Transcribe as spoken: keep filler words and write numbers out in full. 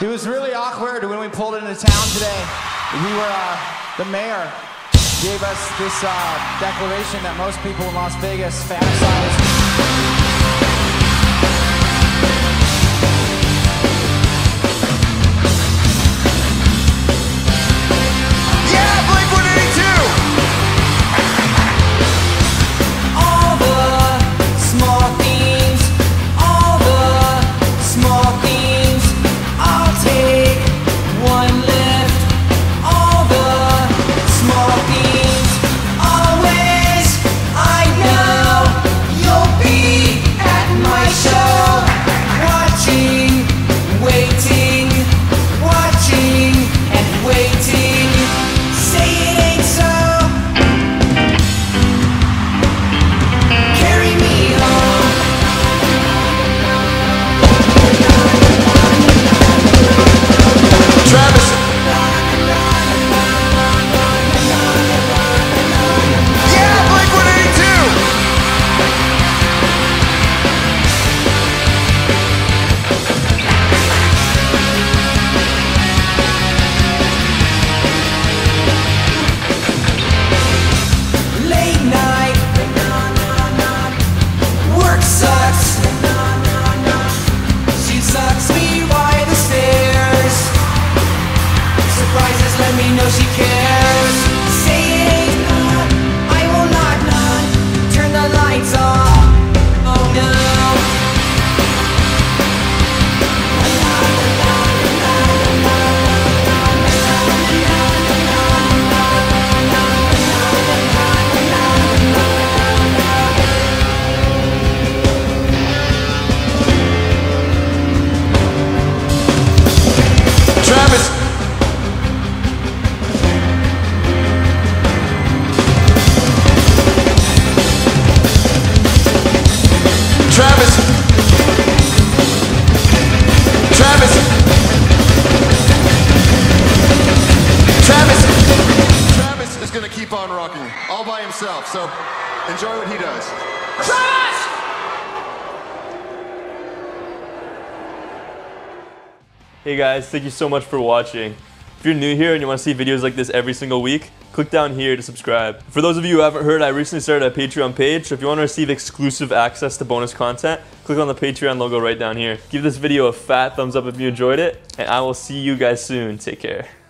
It was really awkward when we pulled into town today. We were, uh, the mayor gave us this uh, declaration that most people in Las Vegas fantasize. On rocking all by himself, so enjoy what he does. Travis! Hey guys, thank you so much for watching. If you're new here and you want to see videos like this every single week, click down here to subscribe. For those of you who haven't heard, I recently started a Patreon page, so if you want to receive exclusive access to bonus content, click on the Patreon logo right down here. Give this video a fat thumbs up if you enjoyed it, and I will see you guys soon. Take care.